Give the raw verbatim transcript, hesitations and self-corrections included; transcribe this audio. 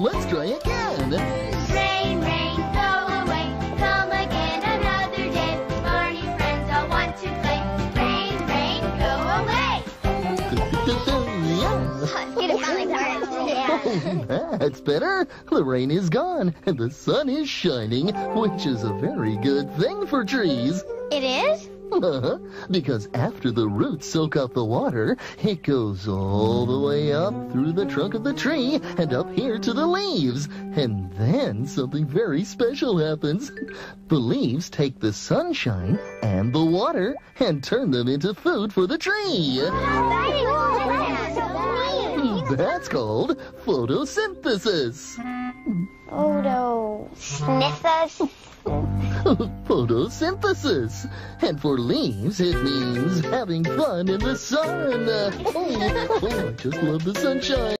let's try again. Rain, rain, go away. Come again another day. Barney friends all want to play. Rain, rain, go away. You didn't sound like words. Yeah. Oh, that's better. The rain is gone, and the sun is shining, which is a very good thing for trees. It is? Uh-huh. Because after the roots soak up the water, it goes all the way up through the trunk of the tree and up here to the leaves. And then something very special happens. The leaves take the sunshine and the water and turn them into food for the tree. That's called photosynthesis. Photosynthesis? Photosynthesis. And for leaves, it means having fun in the sun. Oh, oh, I just love the sunshine.